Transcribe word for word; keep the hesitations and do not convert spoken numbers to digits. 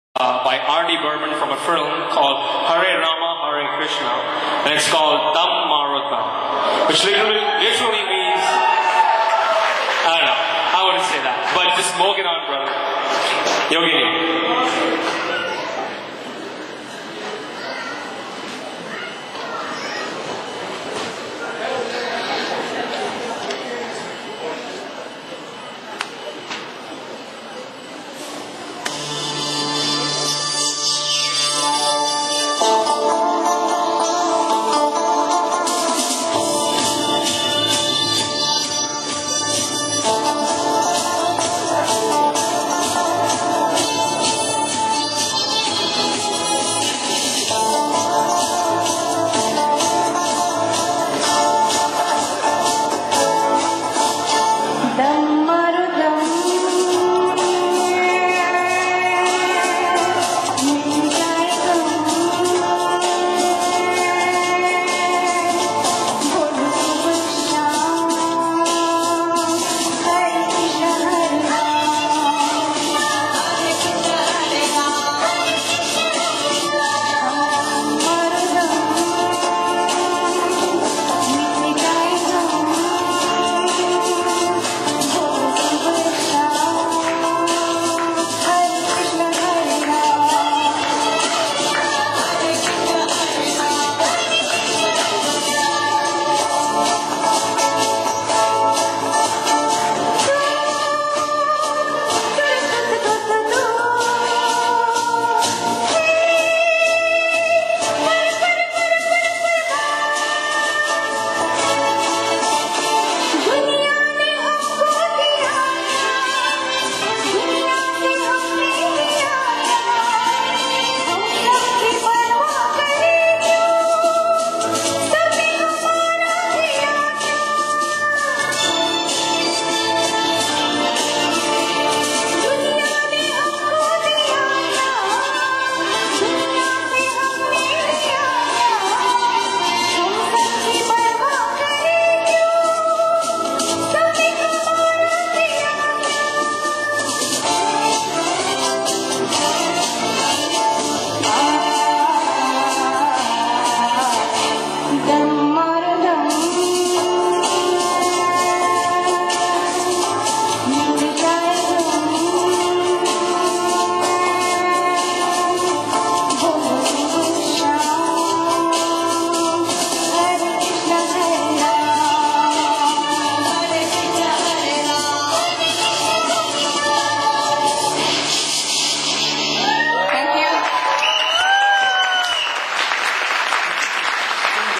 uh, by R D Burman from a film called Hare Rama, Hare Krishna, and it's called Tam Marutam, which literally, literally means, I don't know, I wouldn't say that, but just smoke it on, brother. Yagini.